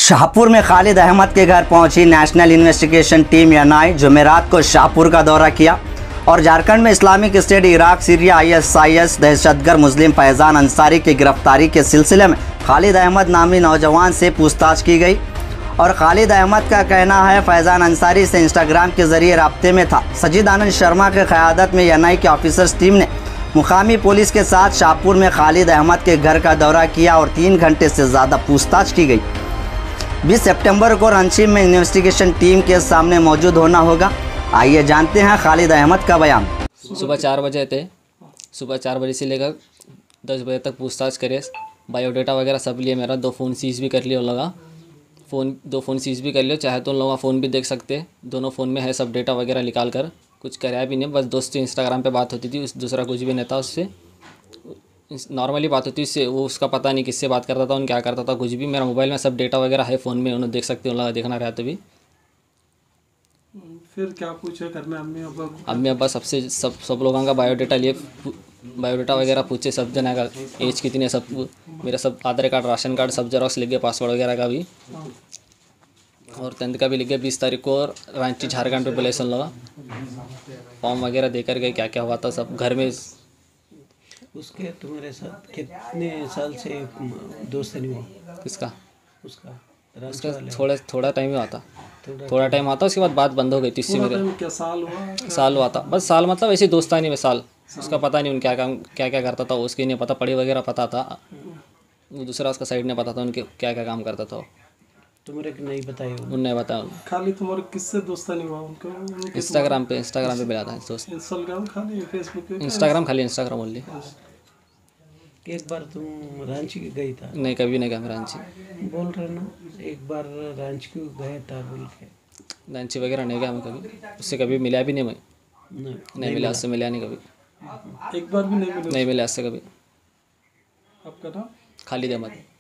शाहपुर में खालिद अहमद के घर पहुंची नेशनल इन्वेस्टिगेशन टीम एनआई, जुमेरात को शाहपुर का दौरा किया और झारखंड में Islamic State, Iraq, Syria, ISIS दहशतगर्द मुस्लिम फैज़ान अंसारी की गिरफ्तारी के सिलसिले में खालिद अहमद नामी नौजवान से पूछताछ की गई। और खालिद अहमद का कहना है फैज़ान अंसारी से इंस्टाग्राम के जरिए राब्ते में था। सजीद आनंद शर्मा के क़यादत में एनआई के ऑफिसर्स टीम ने मुकामी पुलिस के साथ शाहपुर में खालिद अहमद के घर का दौरा किया और 3 घंटे से ज़्यादा पूछताछ की गई। 20 सितंबर को रांची में इन्वेस्टिगेशन टीम के सामने मौजूद होना होगा। आइए जानते हैं खालिद अहमद का बयान। सुबह 4 बजे थे, सुबह 4 बजे से लेकर 10 बजे तक पूछताछ करे। बायोडाटा वगैरह सब लिए, मेरा 2 फ़ोन सीज भी कर लिया उन लोग। 2 फ़ोन सीज भी कर लियो, चाहे तो उन लोगों का फ़ोन भी देख सकते। दोनों फ़ोन में है सब डेटा वगैरह निकाल कर। कुछ कराया भी नहीं, बस दोस्त से इंस्टाग्राम पे बात होती थी, दूसरा कुछ भी नहीं था। उससे नॉर्मली बात होती उससे, वो उसका पता नहीं किससे बात करता था, उन क्या करता था कुछ भी। मेरा मोबाइल में सब डेटा वगैरह है फ़ोन में, उन्हें देख सकते, उन लोग देखना रहा तो भी। फिर क्या पूछे घर में अम्मी अब्बा सबसे सब लोगों का बायोडाटा लिए, बायोडाटा वगैरह पूछे, सब जना का एज कितनी है, सब मेरा सब आधार कार्ड, राशन कार्ड सब जेरॉक्स लिख गए, पासवर्ड वगैरह का भी और 10th का भी लिख गया। 20 तारीख को और रांची झारखंड पे बुलेसन लगा, फॉर्म वगैरह देकर गए, क्या क्या हुआ था सब घर में। उसके तुम्हारे साथ कितने साल से दोस्त नहीं हुआ? किसका? उसका थोड़ा टाइम ही हुआ था, थोड़ा टाइम हुआ था। उसके बाद बात बंद हो गई थी। इससे मेरे क्या साल हुआ था, बस साल मतलब ऐसी दोस्तानी में साल। उसका पता नहीं उन क्या क्या करता था, उसके नहीं पता, पढ़ी वगैरह पता था, वो दूसरा उसका साइड नहीं पता था उनके क्या क्या काम करता था। तुम्हारे नहीं बताया? उन्हें बताया। खाली तुम्हारे किससे दोस्तानी हुआ उनको? इंस्टाग्राम पे मिला था दोस्त। इंस्टाग्राम खाली, फेसबुक पे? Instagram only. एक बार तुम रांची गई था? नहीं, कभी नहीं गया मैं रांची। बोल रहे ना एक बार रांची क्यों गया था बोल के? रांची वगैरह नहीं गया मैं कभी, उससे कभी मिला भी नहीं मैं। नहीं मिला, उससे मिला नहीं कभी, एक बार भी नहीं मिला? नहीं मिला उससे कभी। आपका नाम? खालिद अहमद।